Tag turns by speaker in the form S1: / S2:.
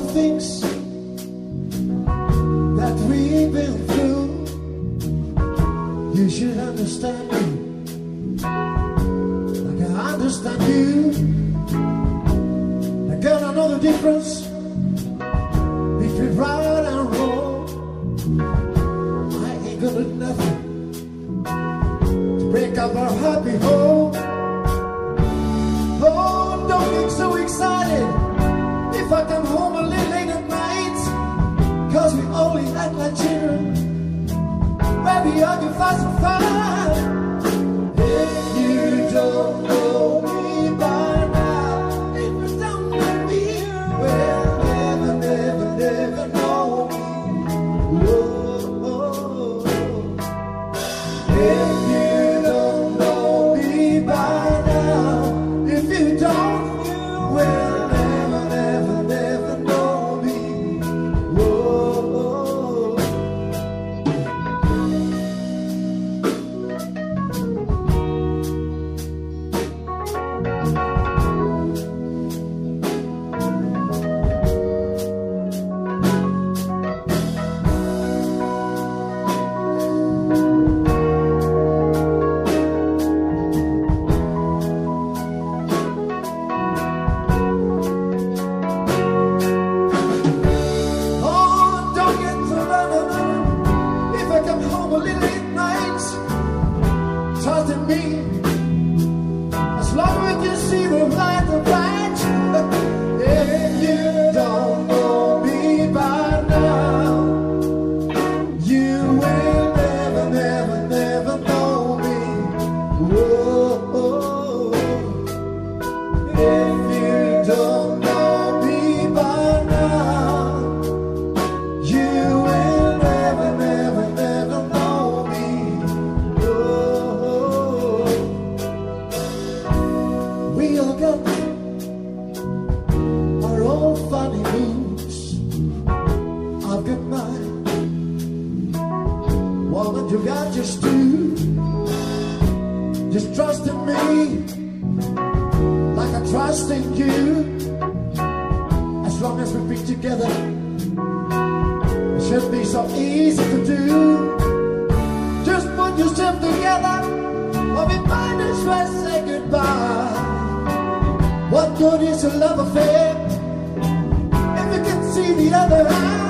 S1: things that we've been through. You should understand me like I understand you. Now girl, I know the difference between right and wrong. I ain't gonna do nothing to break up our happy home. Oh, don't get so excited if I come home a little late at night, 'cause we only act like children where we argue, fuss and fight. If you don't know me by now, if you don't know me, well, never, never, never know me. Whoa. If you don't know me by now, if you don't, well, never, never, never know me. Whoa. Trusting me, as long as you see the light of light. If you don't know me by now, you will never, never, never know me. Whoa. If you don't know me by now, you will never, never, never know me. We all got our own funny moves. I've got mine. Woman, you got yours too. Just trust in me like I trust in you. As long as we be together, it should be so easy to do. Just put yourself together, or we might as well say goodbye. What good is a love affair if you can see the other eye?